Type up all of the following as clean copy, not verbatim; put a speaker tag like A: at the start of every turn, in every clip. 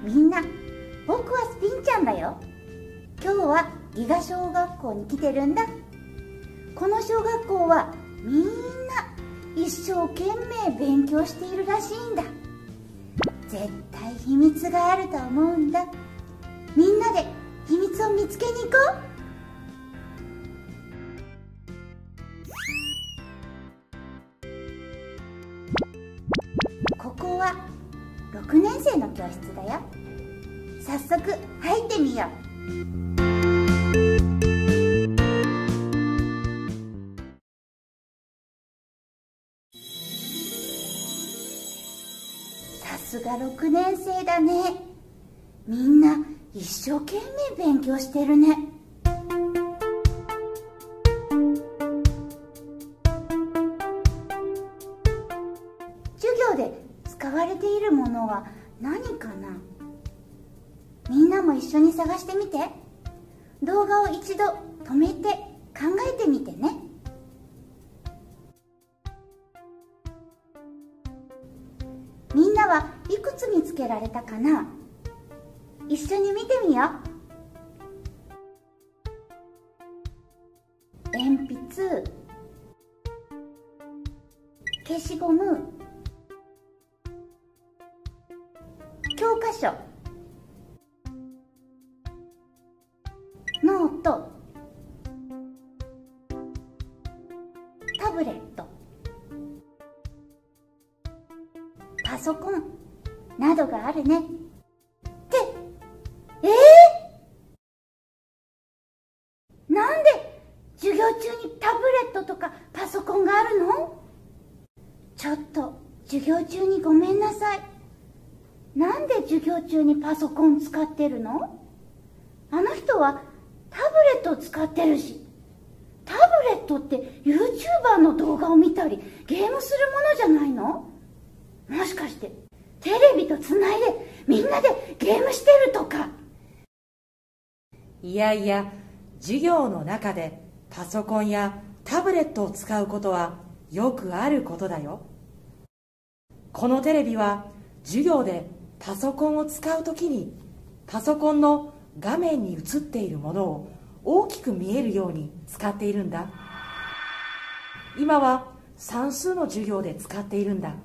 A: みんな、僕はスピンちゃんだよ。今日はギガ小学校に来てるんだ。この小学校はみんな一生懸命勉強しているらしいんだ。絶対秘密があると思うんだ。みんなで秘密を見つけに行こう。ここは6年生の教室だよ。早速入ってみよう。さすが6年生だね。みんな一生懸命勉強してるね。授業で使われているものは何かな？みんなも一緒に探してみて。動画を一度止めて考えてみてね。みんなはいくつ見つけられたかな？一緒に見てみよう。鉛筆、消しゴム、教科書、ノート、タブレット、パソコンなどがあるね。って、なんで授業中にタブレットとかパソコンがあるの？ちょっと授業中にごめんなさい。なんで授業中にパソコン使ってるの？あの人はタブレットを使ってるし、タブレットって YouTuber の動画を見たりゲームするものじゃないの？もしかしてテレビとつないでみんなでゲームしてるとか？
B: いやいや、授業の中でパソコンやタブレットを使うことはよくあることだよ。このテレビは授業でパソコンを使うときにパソコンの画面に映っているものを大きく見えるように使っているんだ。今は算数の授業で使っているんだ。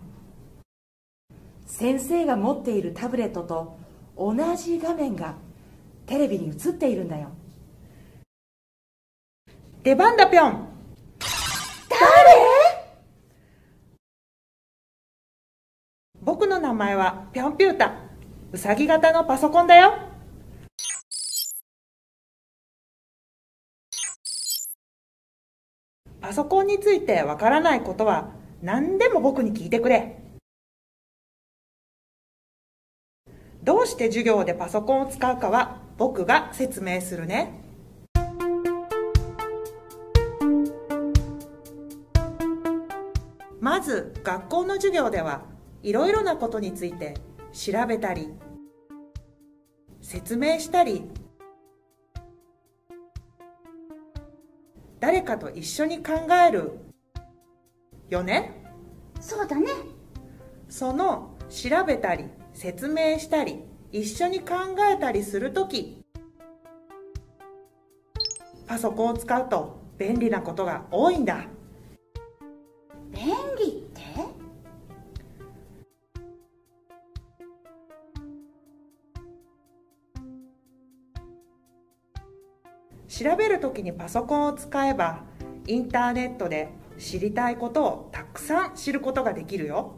B: 先生が持っているタブレットと同じ画面がテレビに映っているんだよ。
C: 出番だぴょん。
A: 誰？
C: 僕の名前はぴょんぴゅーた。うさぎ型のパソコンだよ。パソコンについてわからないことは何でも僕に聞いてくれ。どうして授業でパソコンを使うかは僕が説明するね。まず学校の授業ではいろいろなことについて調べたり説明したり、誰かと一緒に考えるよね。
A: そうだね。
C: その調べたり説明したり一緒に考えたりするとき、パソコンを使うと便利なことが多いんだ。
A: 便利って？
C: 調べるときにパソコンを使えばインターネットで知りたいことをたくさん知ることができるよ。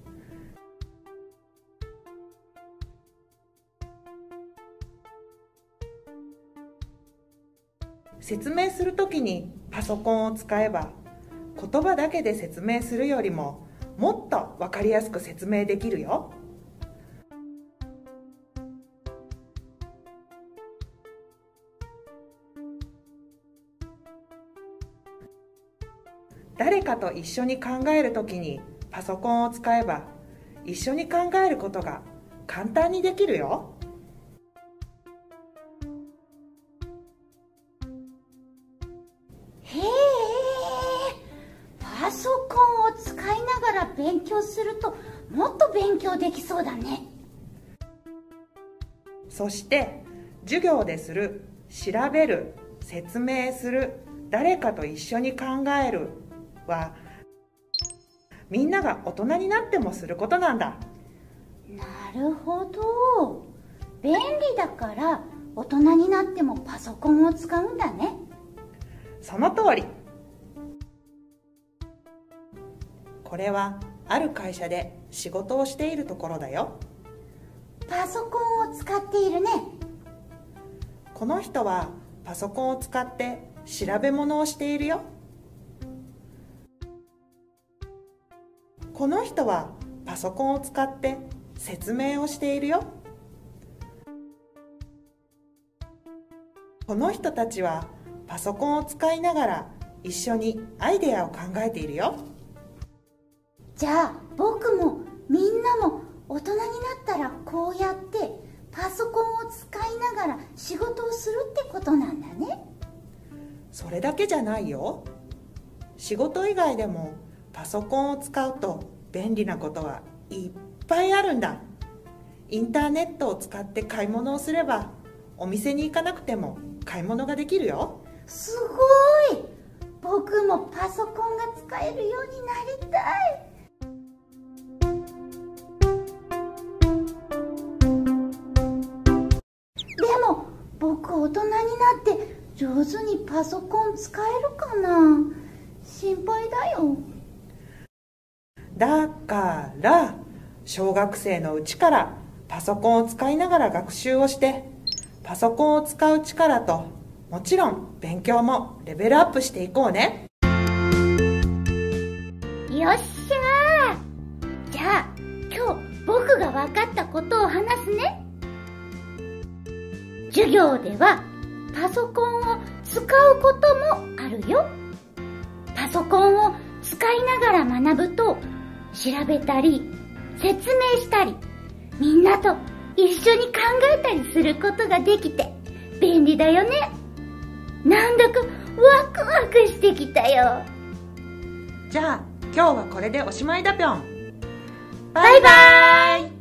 C: 説明するときにパソコンを使えば言葉だけで説明するよりももっと分かりやすく説明できるよ。誰かと一緒に考えるときにパソコンを使えば一緒に考えることが簡単にできるよ。
A: へえ、パソコンを使いながら勉強するともっと勉強できそうだね。
C: そして授業でする、調べる、説明する、誰かと一緒に考えるはみんなが大人になってもすることなんだ。
A: なるほど。便利だから大人になってもパソコンを使うんだね。
C: その通り。これはある会社で仕事をしているところだよ。
A: パソコンを使っているね。
C: この人はパソコンを使って調べ物をしているよ。この人はパソコンを使って説明をしているよ。この人たちはパソコンを使いながら一緒にアイデアを考えているよ。
A: じゃあ僕もみんなも大人になったらこうやってパソコンを使いながら仕事をするってことなんだね。
C: それだけじゃないよ。仕事以外でもパソコンを使うと便利なことはいっぱいあるんだ。インターネットを使って買い物をすればお店に行かなくても買い物ができるよ。
A: すごい。僕もパソコンが使えるようになりたい。でも僕大人になって上手にパソコン使えるかな。心配だよ。
C: だから小学生のうちからパソコンを使いながら学習をして、パソコンを使う力ともちろん勉強もレベルアップしていこうね。
A: よっしゃー。じゃあ今日僕が分かったことを話すね。授業ではパソコンを使うこともあるよ。パソコンを使いながら学ぶと調べたり説明したりみんなと一緒に考えたりすることができて便利だよね。なんだかワクワクしてきたよ。
C: じゃあ今日はこれでおしまいだぴょん。
A: バイバイ。